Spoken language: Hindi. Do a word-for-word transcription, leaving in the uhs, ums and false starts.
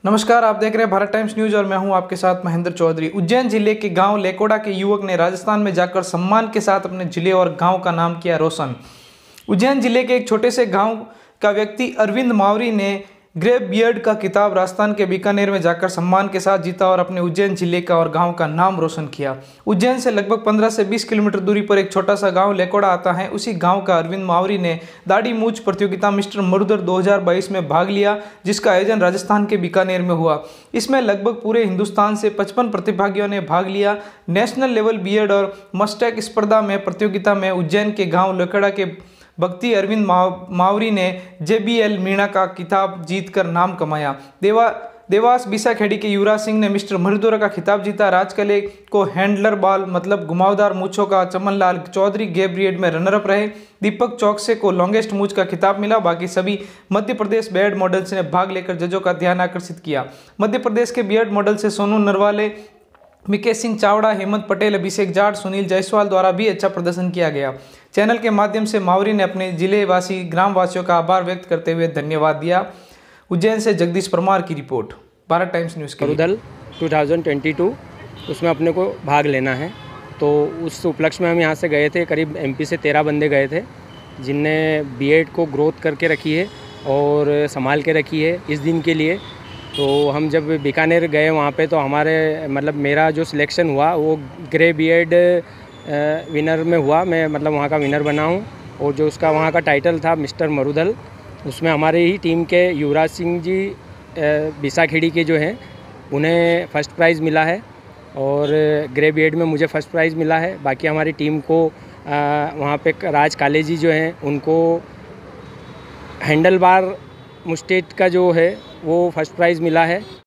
नमस्कार, आप देख रहे हैं भारत टाइम्स न्यूज और मैं हूं आपके साथ महेंद्र चौधरी। उज्जैन जिले के गांव लेकोड़ा के युवक ने राजस्थान में जाकर सम्मान के साथ अपने जिले और गांव का नाम किया रोशन। उज्जैन जिले के एक छोटे से गांव का व्यक्ति अरविंद मावरी ने ग्रे बियर्ड का खिताब राजस्थान के बीकानेर में जाकर सम्मान के साथ जीता और अपने उज्जैन जिले का और गांव का नाम रोशन किया। उज्जैन से लगभग पंद्रह से बीस किलोमीटर दूरी पर एक छोटा सा गांव लेकोड़ा आता है। उसी गांव का अरविंद मावरी ने दाढ़ी मूंछ प्रतियोगिता मिस्टर मरुधर दो हज़ार बाईस में भाग लिया, जिसका आयोजन राजस्थान के बीकानेर में हुआ। इसमें लगभग पूरे हिंदुस्तान से पचपन प्रतिभागियों ने भाग लिया। नेशनल लेवल बियर्ड और मस्टैक स्पर्धा में प्रतियोगिता में उज्जैन के गाँव लेकोड़ा के भक्ति अरविंद मावरी ने जेबीएल मीणा का खिताब जीतकर नाम कमाया। देवा देवास बीसाखेड़ी के युवराज सिंह ने मिस्टर मरुधर का खिताब जीता। राजकले को हैंडलर बॉल मतलब घुमावदार मूछों का चमनलाल चौधरी गेब्रियड में रनरअप रहे। दीपक चौकसे को लॉन्गेस्ट मूछ का खिताब मिला। बाकी सभी मध्य प्रदेश बियर्ड मॉडल्स ने भाग लेकर जजों का ध्यान आकर्षित किया। मध्य प्रदेश के बियर्ड मॉडल से सोनू नरवाले, मिकेश सिंह चावड़ा, हेमंत पटेल, अभिषेक जाट, सुनील जायसवाल द्वारा भी अच्छा प्रदर्शन किया गया। चैनल के माध्यम से मावरी ने अपने जिले वासी ग्राम वासियों का आभार व्यक्त करते हुए धन्यवाद दिया। उज्जैन से जगदीश परमार की रिपोर्ट, भारत टाइम्स न्यूज़ के लिए। मरुधर दो हज़ार बाईस उसमें अपने को भाग लेना है, तो उस उपलक्ष्य में हम यहाँ से गए थे। करीब एमपी से तेरह बंदे गए थे, जिनने बीएड को ग्रोथ करके रखी है और संभाल के रखी है इस दिन के लिए। तो हम जब बीकानेर गए वहाँ पे, तो हमारे मतलब मेरा जो सिलेक्शन हुआ वो ग्रे बियर्ड विनर में हुआ। मैं मतलब वहाँ का विनर बना हूँ, और जो उसका वहाँ का टाइटल था मिस्टर मरुधर, उसमें हमारे ही टीम के युवराज सिंह जी बीसाखेड़ी के जो हैं उन्हें फर्स्ट प्राइज़ मिला है, और ग्रे बियर्ड में मुझे फर्स्ट प्राइज़ मिला है। बाकी हमारी टीम को वहाँ पे राज काले जी जो हैं उनको हैंडल बार मुस्टेट का जो है वो फर्स्ट प्राइज़ मिला है।